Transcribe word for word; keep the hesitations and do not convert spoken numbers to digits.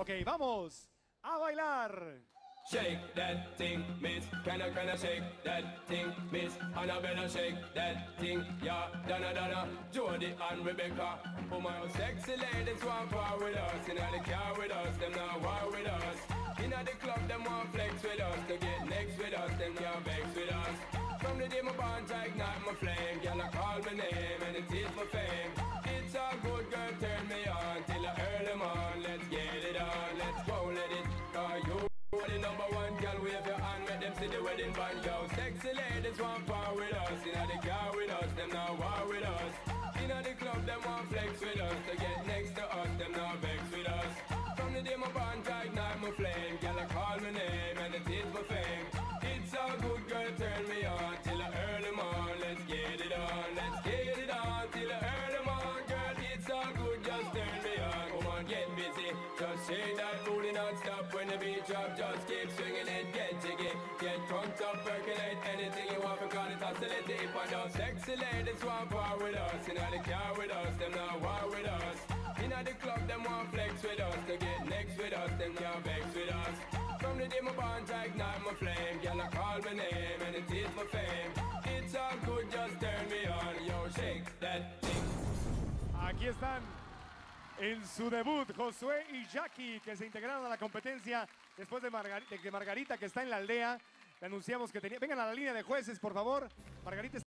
Ok, vamos a bailar. Shake that thing, miss. Can I, can I shake that thing, miss? Annabella, shake that thing, yeah. Donna, Donna, Jody and Rebecca. Oh my sexy ladies want war with us. Inna the car with us, them not war with us. Inna the club, them want flex with us. To get next with us, them can't vex with us. From the day my bond, I ignite my flame. Girl, I call my name and it is my fame. It's a good girl, turn me on till I early on. Let's get it on, let's go, let it go. You the number one girl, wave your hand, make them see the wedding band, yo. Sexy ladies want power with us, inna the car with us, them not war with us. Inna the club, them want flex with us, to get next to us, them not vex with us. From the day my bond, I ignite my flame, girl, I call my name and it is my fame. It's a good girl, turn me on till I early morn. Let's get it on, let's get it on till I early morn, girl. It's all good, just turn me on. Come on, get busy, just shake that booty non-stop when the beat drop. Just keep swinging it, get jiggy, get drunk up, percolate anything you want, because it's oscillating. If I know sexy ladies want war with us, inna the car with us, them not war with us. Inna the club, them want flex with us, to get next with us, them can't vex with us. From the day my bond, I ignite my flame. Girl, I call my name and it is my fame. It's all good, just turn me on. Yo, shake that thing. Aquí están en su debut Josué y Jackie, que se integraron a la competencia después de, Margar de que Margarita, que está en la aldea, le anunciamos que tenía... Vengan a la línea de jueces, por favor. Margarita está